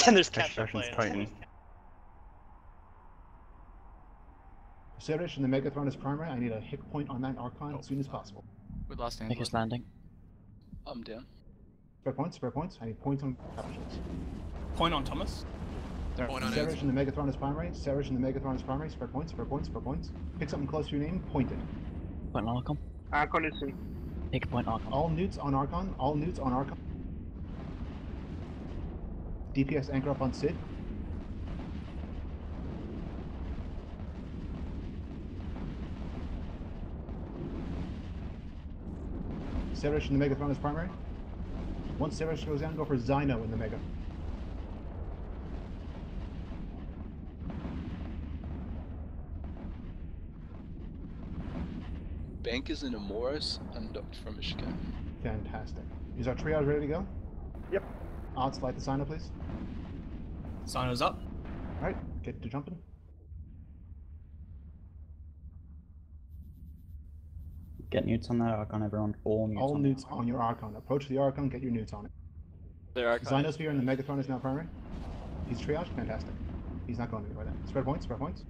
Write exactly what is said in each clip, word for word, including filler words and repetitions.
And there's capture Expression's plans. Titan. Sirish and the Megatron is primary. I need a hit point on that Archon as soon as possible. We lost Make Angela. us landing. I'm down. Spare points, spare points. I need points on captures. Point on Thomas. Point on Sirish and the Megatron is primary. Sirish and the Megatron is primary. Spare points, spare points, spare points. Pick something close to your name, point it. Point on Archon. Archon is in. Pick a point Archon. All newts on Archon. All newts on Archon. D P S anchor up on Sid. Sirish and the Megatron is primary. Once Sirish goes down, go for Zyno in the Mega. Bank is in a Moros, undocked from Michigan. Fantastic. Is our triage ready to go? Yep. Odds, light the Zyno, please. Sino's up. Alright, get to jumping. Get newts on that Archon, everyone. All newts All on newts on your Archon. Approach the Archon, get your newts on it. There are Zynosphere and the Megatron is now primary. He's triage, fantastic. He's not going anywhere then. Spread points, spread points.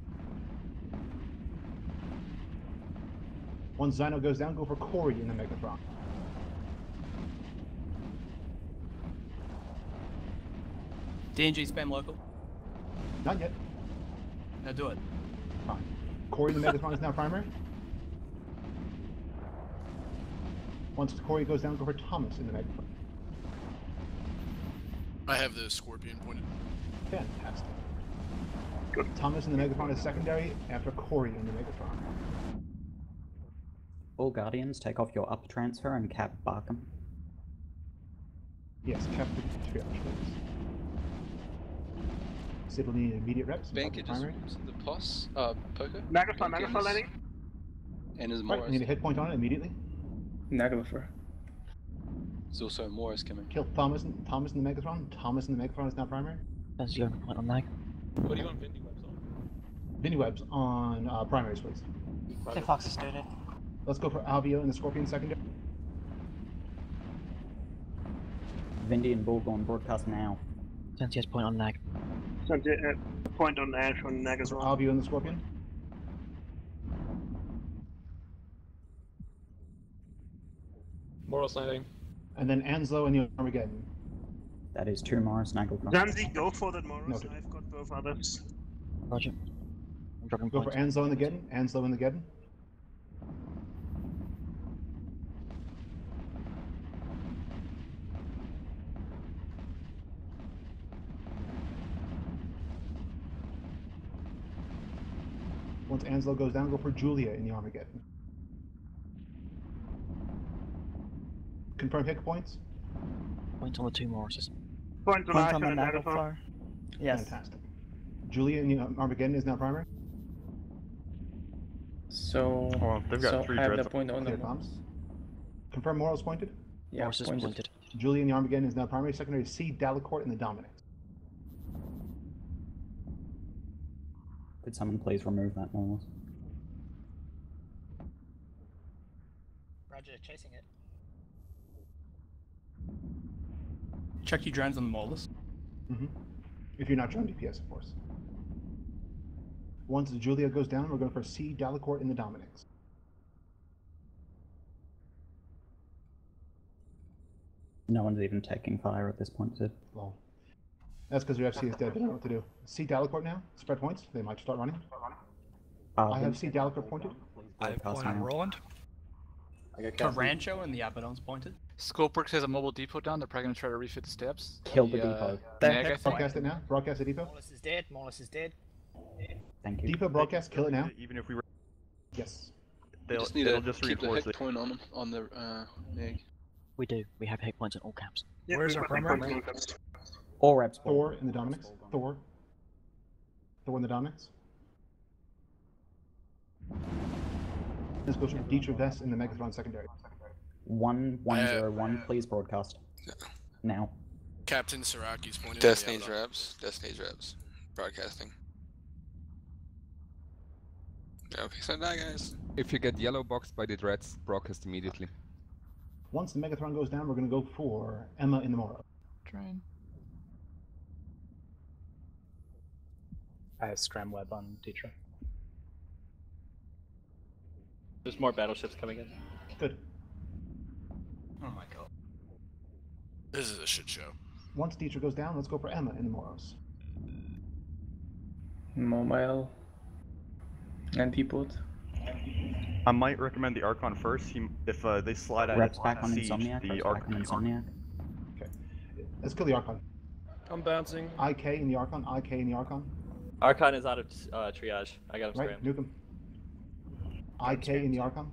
Once Zyno goes down, go for Corey in the Megatron. D N G spam local. Not yet. Now do it. Fine. Corey in the Megatron is now primary. Once Corey goes down, go for Thomas in the Megatron. I have the Scorpion pointed. Fantastic. Good. Thomas in the Megatron is secondary after Corey in the Megatron. All Guardians, take off your up transfer and cap Barkham. Yes, Captain Triage, please. Sid will need immediate reps. Bank it just primary. the P O S, uh, Poker. Megatron, Megatron landing. And his Right, Moros. I need a hit point on it immediately. Naglifer. There's also a Moros coming. Kill Thomas, Thomas in the Megatron. Thomas in the Megatron is now primary. That's your point on Nag. What do you want Vindy Webs on? Vinny Webs on uh, primaries, please. The Fox is doing it. Let's go for Alvio and the Scorpion secondary. Vindy and Bullgorn broadcast now. Sentia's point on Nag. So, uh, point on Ash on Nag as well. Alvio and the Scorpion. Moros landing. And then Anslo and the Armageddon. That is two Morris Nagelcraft. Zanzi, go for that Moros. Noted. I've got both others. Roger. I'm dropping Go for points. Anslo and the Geddon. Anslo and the Geddon. Once Anslo goes down, go for Julia in the Armageddon. Confirm hit points. Point on the two Morrises. Point on Point Ash on the and Naglifer. Nagelfar. Yes. Fantastic. Julia in the Armageddon is now primary. So, Oh, they've got so three I have dreads the up. point on the Clear comms. Confirm Moros pointed. yeah, Morrises pointed. pointed. Julia in the Armageddon is now primary. Secondary C, Delacourt, and the Dominix. Could someone please remove that Morris? Roger, chasing it. Check your drones on the Molars. Mm-hmm. If you're not drone D P S, of course. Once Julia goes down, we're going for C, Delacourt, and the Dominix. No one's even taking fire at this point, Sid. Well, that's because your F C is dead. They don't know what to do. C, Delacourt now. Spread points. They might start running. Uh, I have C, Delacourt pointed. I have broadcast point on now. Roland. Tarancho and the Abaddon's pointed. Skullworks has a mobile depot down. They're probably going to try to refit the steps. Kill the uh, depot. Nag, I think. Broadcast it now. Broadcast the depot. Morris is dead. Morris is dead. Thank you. Depot broadcast. Kill it now. Even if we were, Yes. We they'll, just need they'll to just keep the reinforce hit it. point on on the uh, Nag. We do. We have hit points in all caps. Yeah, Where's we've our got the primary? point on us. All reps. Thor in the Dominix. Thor. Thor in the Dominix. This goes for Dietrich Vest in the Megatron secondary. One one zero one. Please broadcast now. Captain Saraki's pointed. Destiny's reps. Destiny's reps. Broadcasting. Okay, so that guys. If you get yellow boxed by the dreads, broadcast immediately. Once the Megatron goes down, we're going to go for Emma in the Moro. Train. I have Scram Web on Tetra. There's more battleships coming in. Good. Oh my god. This is a shit show. Once Dietrich goes down, let's go for Emma in the Moros. Mobile. Anti-port. I might recommend the Archon first. He, if uh, they slide out Reps of back on siege, Insomniac. the Reps back on Archon. Insomniac. Okay. Let's kill the Archon. I'm bouncing. I K in the Archon. I K in the Archon. Archon is out of uh, triage. I got him Right, scrammed. nuke him. I K in the Archon.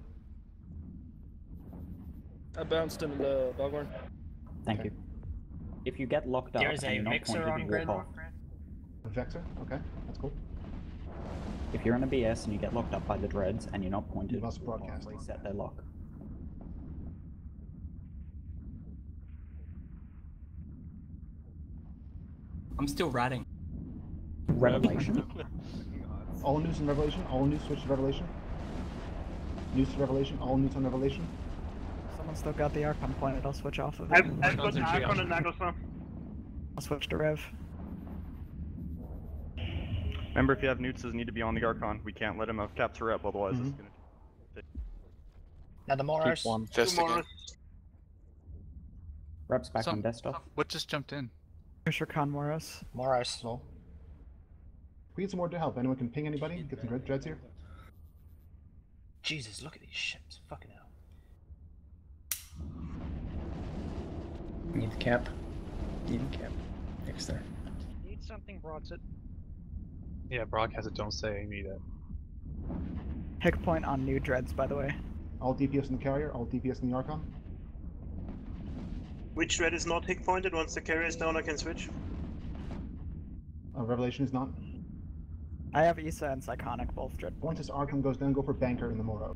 I bounced into the Augoror. Thank Okay. you. If you get locked up There is and a you're not Vixer pointed, on you grid. walk off. Vexer. Okay, that's cool. If you're in a B S and you get locked up by the dreads and you're not pointed, You must broadcast. reset their lock. I'm still ratting. Revelation. All news and Revelation. All news switch to Revelation. News to Revelation. All news on Revelation. Someone's still got the Archon pointed. I'll switch off of it. I've, I've got Archon and Nagelsa. I'll switch to Rev. Remember, if you have neuts, need to be on the Archon. We can't let him have caps or up, otherwise Mm-hmm. it's gonna. Now the Moros. Keep one. Just again. Moros. Reps back Some- on desktop. What just jumped in? Pusher Khan Moros. Moros. So. We need some more to help. Anyone can ping anybody? Get some red dreads here. Jesus, look at these ships. Fucking hell. Need cap. Need cap. Extra. Need something, Broadsit. Yeah, broadcast it. Don't say you need it. Hick point on new dreads, by the way. All D P S in the carrier. All D P S in the Archon. Which thread is not hick pointed? Once the carrier is down, I can switch. Uh, Revelation is not. I have Issa and Psychonic both dread. Once this Archon goes down, go for Banker in the Moro.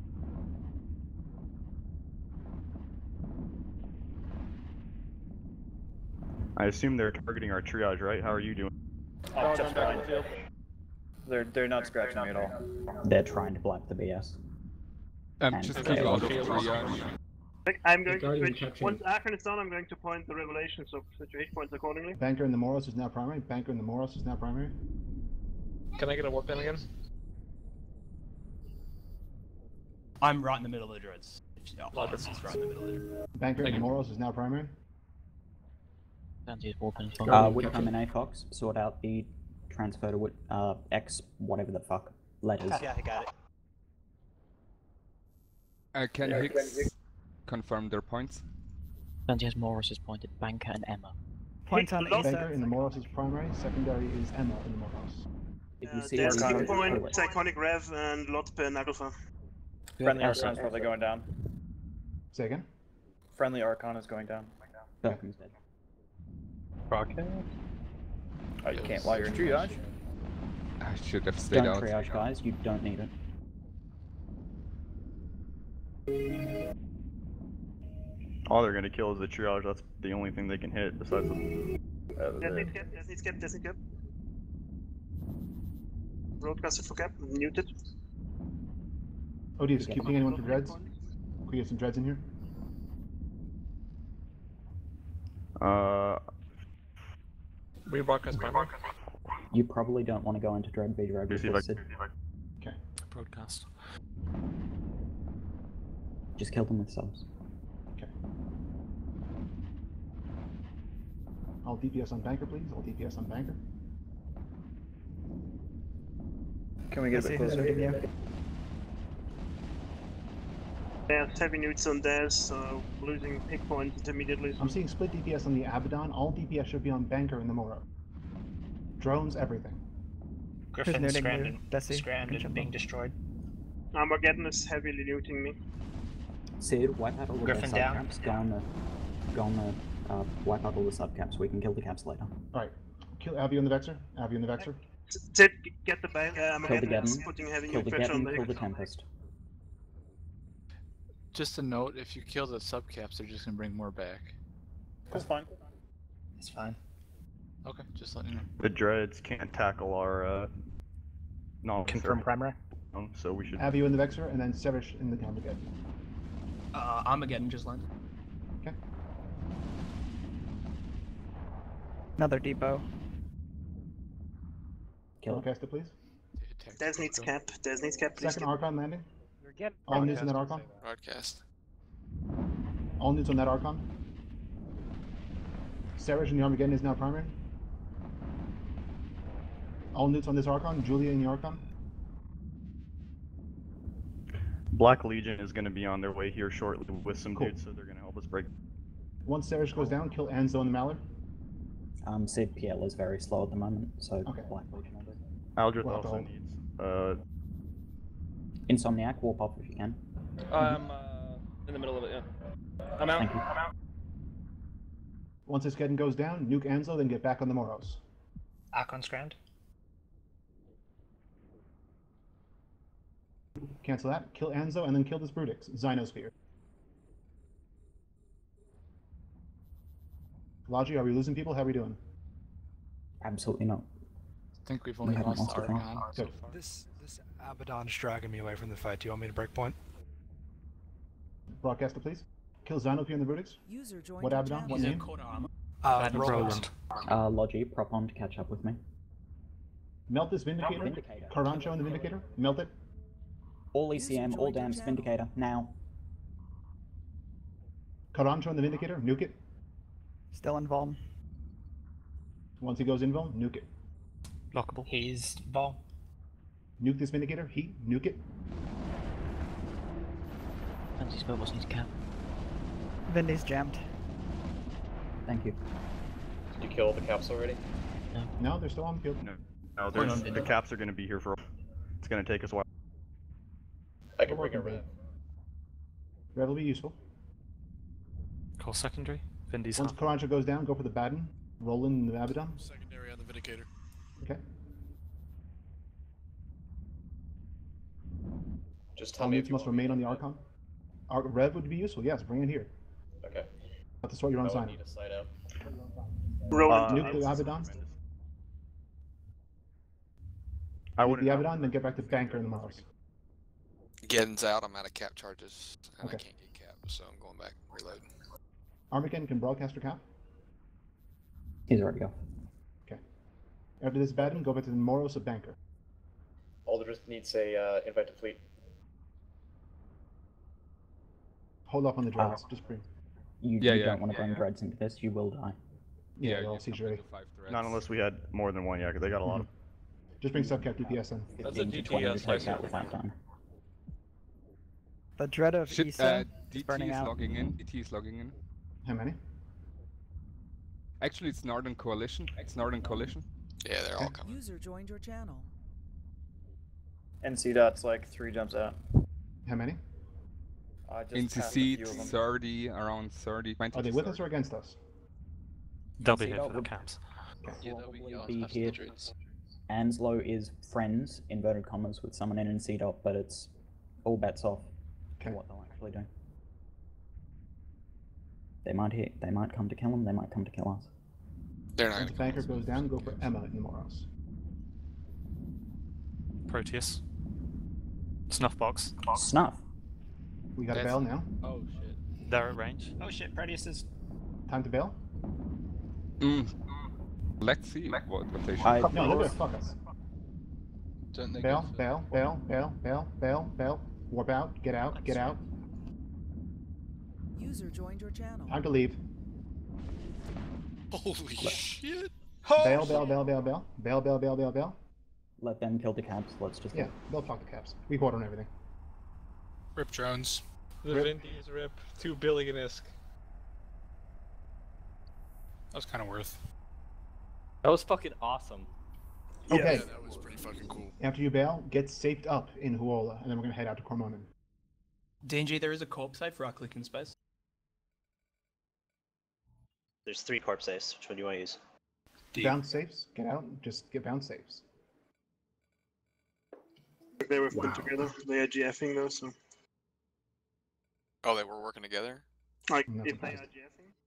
I assume they're targeting our triage, right? How are you doing? Oh, just back in the field. They're they're not scratching me at all. They're trying to black the B S. Um, And just okay. keep out of triage. Like, I'm going to switch. Once Archon is down, I'm going to point the Revelation, so switch your hit points accordingly. Banker in the Moros is now primary. Banker in the Moros is now primary. Can I get a warp in again? I'm right in the middle of the dreads. Oh, this is right in the middle of the dreads. Banker in Thank the you. Moros is now primary. Santia's warping. Uh, would come in A Fox, sort out the transfer to Wit- uh, X, whatever the fuck, letters. Yeah, I got it. Uh, can Hicks confirm their points? Santia's Moros is pointed. Banker and Emma. Point on Issa. Banker in the Moros is primary. Secondary is Emma in the Moros. If you Uh, see there's her, hick point, oh, wait. Psychonic Rev, and Lot per Nagelfa. Friendly Yes, Archon's sir. probably going down. Say again? Friendly Archon is going down. Falcon's dead. Broadcast? Oh, you can't while you're in triage. I should have stayed Don't out. triage, guys. You don't need it. All they're gonna kill is the triage. That's the only thing they can hit besides the. Uh, Death the- needs cap, death needs cap, death needs cap. Broadcasted for cap, muted. Odious, Yeah. keeping anyone for dreads? Can we get some dreads in here? Uh, We broadcast primary. You probably don't want to go into Dread V Dread see with if I- Sid. Okay. Broadcast. Just kill them with subs. Okay. All D P S on Banker, please. All D P S on Banker. Can we I get a see bit who's leading closer? you. There's heavy newts on theirs, so losing pick points immediately. I'm seeing split D P S on the Abaddon. All D P S should be on Banker in the Moro. Drones, everything. Griffin Who's nuding scrammed you, and, Desi? scrammed Good and job. being destroyed. Armageddon is heavily looting me. Sid, wipe out all of Griffin the down. subcaps. Go on the, go on the, uh, wipe out all the subcaps. We can kill the caps later. Alright. Kill Avi on the Vexer. Avi on the Vexer. Zed, get the bank. Uh, Kill the Armageddon is Geddon. putting heavy Kill newt the pressure on Geddon. the Kill the Hick. Tempest. Just a note: if you kill the subcaps, they're just gonna bring more back. That's fine. It's fine. Okay, just letting you know. the dreads can't tackle our uh. No, Confirm primary. So we should. Avi in the Vexer, and then Sevish in the Armageddon. Uh, Armageddon just landed. Okay. Another depot. Kill it. Broadcast it, please. Des needs cap. Des needs cap, please. Second Archon landing. You're getting All news on that Archon. Broadcast. All news on that Archon. Saraj in the Armageddon is now primary. All news on this Archon. Julia in the Archon. Black Legion is going to be on their way here shortly with some Cool. dudes, so they're going to help us break. Once Saraj goes down, kill Anzo and the Mallard. Um, C P L is very slow at the moment, so Okay. Black Legion will do. Aldrich We'll have to also hold. needs. Uh, Insomniac, warp off if you can. I'm uh, in the middle of it, yeah. I'm out. Thank you. I'm out. Once this Geddon goes down, nuke Anzo, then get back on the Moros. Archon's ground. Cancel that. Kill Anzo, and then kill this Brutix. Xynosphere. Logi, are we losing people? How are we doing? Absolutely not. I think we've We only haven't lost lost a Argon so Good. far. This this Abaddon's dragging me away from the fight. Do you want me to break point? Broadcaster, please. Kill Xynosphere and the Brutix. User joined What your Abaddon? channel. What He's in name? quarter armor. Uh, Bad Roland. Roland. Uh, Logi, prop on to catch up with me. Melt this Vindicator. Vindicator. Carancho and the Vindicator. Melt it. All E C M, all damns, Vindicator, now. Carancho and the Vindicator. Nuke it. Still in Volm. Once he goes in Vol, nuke it. Lockable. He's Vol. Nuke this Vindicator. Heat. Nuke it. Fancy spell boss needs cap. Vindy's jammed. Thank you. Did you kill the caps already? No, they're still on the field. no, no there's, the caps are going to be here for. It's going to take us a while. I can bring a red. Red will be useful. Call secondary. Vindy's Once Carancho goes down, go for the Baden. Roland and the Abaddon. Secondary on the Vindicator. Okay. Just All needs must remain on the Archon. Ar Rev would be useful, yes, bring it here. Okay. Not to sort your own sign. Need a side out. Roland. Nuke the Abaddon. I Nuke wouldn't. the Abaddon, then get back to Banker and the Moros. Geddon's out. I'm out of cap charges, and Okay. I can't get cap, so I'm going back reload. Armageddon can broadcaster cap. He's already off. Okay. After this Baden, go back to the Moros of Banker. Aldrich needs a uh, invite to fleet. Hold off on the dreads, Uh, just bring. You, Yeah, you yeah. don't want to bring dreads into this, you will die. Yeah, you they'll can see bring ready. the five threads. Not unless we had more than one, yeah, 'cause they got a lot of. Just bring subcap D P S in. That's a fifteen to twenty to D T S take like out without time. The dread of Shit, Issa uh, is D T burning is out. logging in. D T is logging in. How many? Actually, it's Northern Coalition. It's Northern Coalition. Yeah, they're all coming. User joined your channel. N C dot's like three jumps out. How many? I just N C passed a C few of them. thirty, around thirty, twenty. Are they with us or against us? They'll be be here here for for the the caps. Yeah, that'll be Probably on be after here. the dreads. Anslow is friends, inverted commas, with someone in N C dot, but it's all bets off Okay. to what they'll actually do. They might hit, they might come to kill him, they might come to kill us. They're not Once gonna Banker goes down, go for Emma in the Moros. Proteus. Snuff box. Snuff! We got a That's- bail now. Oh shit. They're at range. Oh shit, Proteus is. Time to bail? Mm. Let's see what, what they should I- do. No, they're gonna fuck us. Don't they Bail, go for- bail, bail, bail, bail, bail, bail. Warp out, get out, get out. User joined your channel. Time to leave. Holy shit! Bail, bail, bail, bail, bail. Bail, bail, bail, bail, bail. Let them kill the caps, let's just Yeah, they'll fuck the caps. We quarter on everything. Rip drones. The Rip. Vindy's rip. Two billion isk. That was kind of worth. That was fucking awesome. Okay. Yeah, that was pretty fucking cool. After you bail, get safed up in Huola, and then we're gonna head out to Cormonan. D N G, there is a corpse save for our clicking space. There's three corpse saves. Which one do you want to use? Deep. Bounce safes, get out, just get bounce safes. They were Wow. put together. They are GFing though, so Oh, they were working together? like I'm not if they are surprised. GFing,